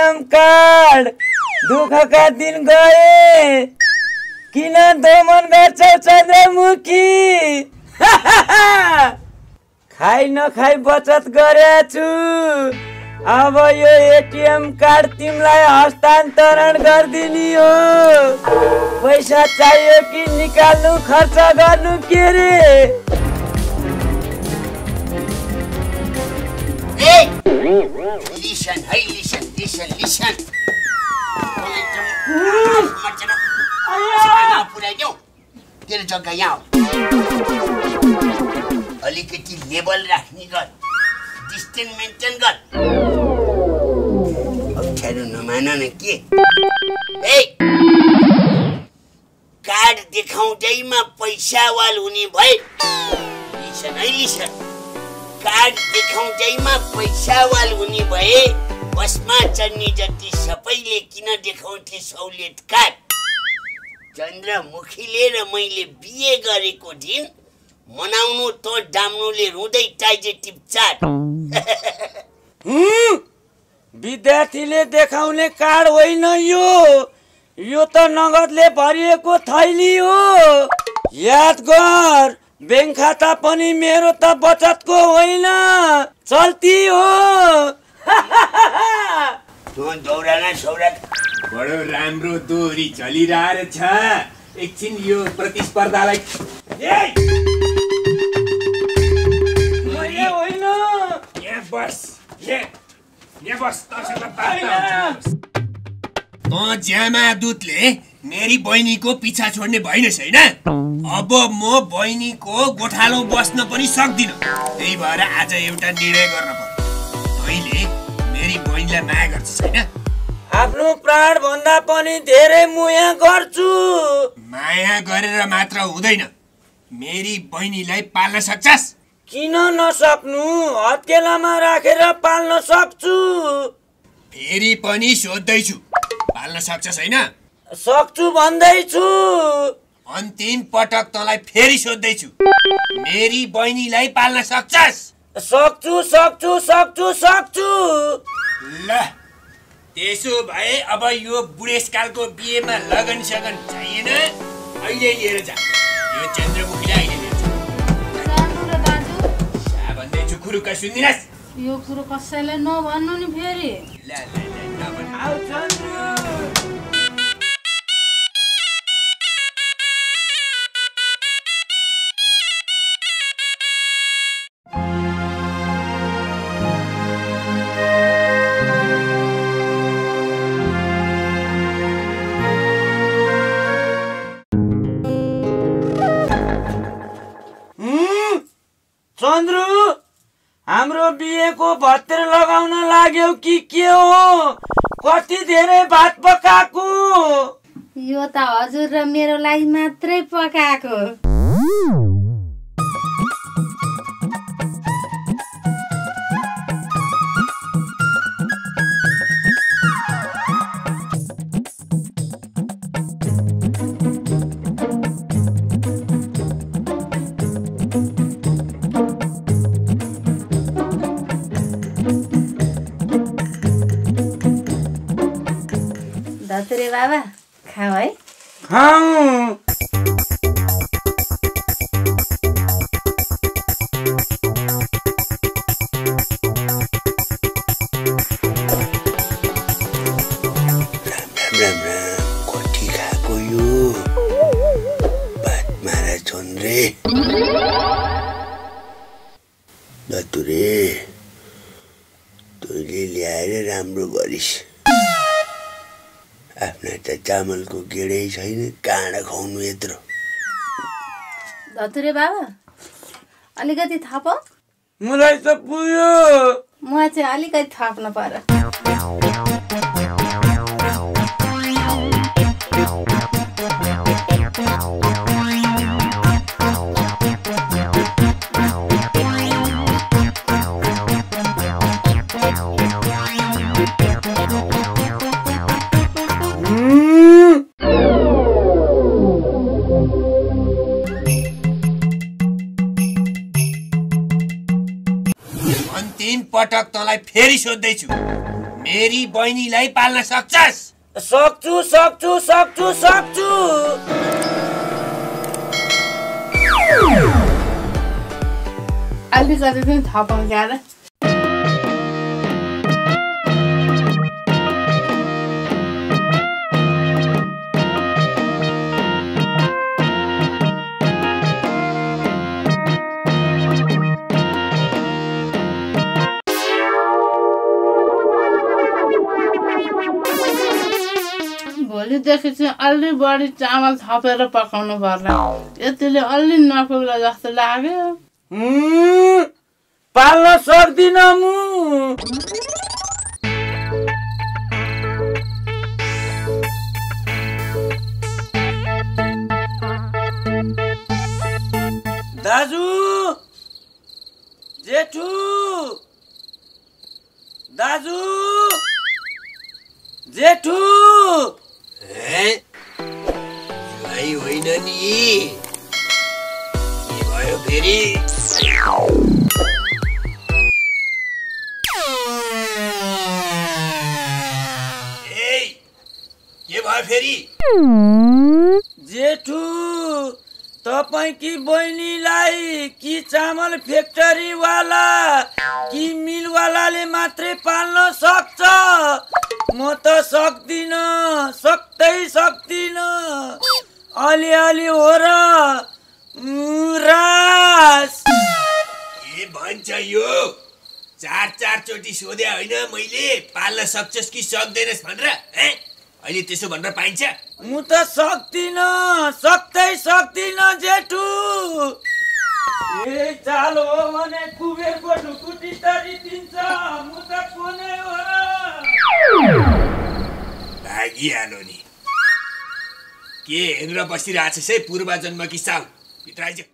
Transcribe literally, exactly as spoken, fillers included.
ATM card दुःखका दिन गए किन दोमन गर्छौ चन्द्रमुखी खाइ नखाइ बचत गरेछु अब यो एटीएम कार्ड तिमीलाई हस्तान्तरण गर्दिनी हो पैसा चाहियो कि निकाल्नु खर्च गर्नु के रे Hey! Listen, hey, listen, listen, listen. Sana पुर्याइदेऊ तेरो जग्गा यहाँ अलिकति लेभल राख्ने गर डिस्टेन्स मेन्टेन गर अप्ठ्यारो नमान न के ए कार्ड देखाउँदैमा पैसा वाल हुने भए लिसन है लिसन कार्ड देखाउँदैमा पैसा वाल हुने भए बसमा चढ्ने जति सबैले किन देखाउँथे सहुलियत कार्ड चन्द्रमुखीले र मैले बिए गरेको दिन मनाउनु त डाम्नुले रुँदै टाइजे टिप्चाट विद्यार्थीले देखाउने कार्ड होइन यो यो त नगदले भरिएको थैली हो याद गर बैंक खाता पनि मेरो त बचतको होइन चल्ती हो तँ दौराना सौरा बडो राम्रो दोहोरी चलिरहेछ एकछिन यो प्रतिस्पर्धालाई होइन यहाँ बस यहाँ बस तँ ज्यामा दूतले मेरी बहिनीको पिछा छोड्ने भइनस् हैन अब म बहिनीको गोठालो बस्न पनि सक्दिन त्यही भएर आज एउटा निर्णय गर्न पर्यो तैँले मेरी बहिनीलाई माया गर्छस् हैन आफ्नो प्राण भन्दा पनि धेरै मुया गर्छु माया गरेर मात्र हुँदैन मेरी बहिनीलाई पाल्न सक्छस् किन नसक्नु हत्केलामा राखेर पाल्न सक्छु फेरि पनि सोध्दैछु पाल्न सक्छस् हैन सक्छु भन्दैछु अन्तिम पटक तँलाई फेरि सोध्दैछु मेरी बहिनीलाई पाल्न सक्छस् सक्छु सक्छु सक्छु सक्छु ल त्यसो भए अब यो बुढेसकालको बिहेमा लगन सगन चाहिएन अहिले लिएर जा यो चन्द्रमुखीलाई अहिले लिएर जा भन्दैछु कुरुका सुन्दिनस् यो कुरो कसैले नभन्नु नि फेरि ल ल ल नभन् आउ चन्द्र चन्द्र हाम्रो बिहेको भत्तेर लगाउन लाग्यो कि के हो कति धेरै भात पकाएको यो त हजुर र मेरो लागि मात्रै पकाएको धतुरे बाबा खाऊ है खाऊ राम राम कति खाएको यो भात मारा चन्द्रे धतुरे तैँले ल्याएर राम्रो गरिस् आफ्ना त चामलको गेडै छैन काँडा खुवाउनु यत्रो धतुरे बाबा अलिकति थप मलाई त पुग्यो म चाहिँ अलिकति थप्नु पर्यो पटक तँलाई फेरि सोध्दैछु मेरी बहिनीलाई पाल्न सक्छस्? सक्छु सक्छु सक्छु सक्छु। अलिकति पनि थपौँ क्या भोलिदेखि चाहिँ अलि बढी चामल थपेर पकाउनु पर्ला। यतिले अलि नपुग्ला जस्तो लाग्यो। पाल्न सक्दिन म। दाजु, जेठु, दाजु, जेठु। भाइ होइन नि, के भयो फेरि? ए के भयो फेरि? जेठु, तपाईकी बहिनीलाई कि चामल फ्याक्ट्री वाला कि मिल वालाले मात्रै पाल्न सक्छ? म त सक्दिन, सक्दै सक्दिन। अलिअलि हो र रास। के भन्छ यो? चार चार चोटि सोधे होइन मैले पाल्न सक्छस् कि सक्दैनस् भनेर? अहिले त्यसो भनेर पाइन्छ? म त सक्दिन, सक्दै सक्दिन जेठु। ए चाल हो भने कुबेरको ढुकुटी तरी दिन्छ, म त कोनै हो र। भागिहाल्यो नि। के हेरेर बसिरहेछस् है पूर्व जन्म कि साउ? भित्र आइज।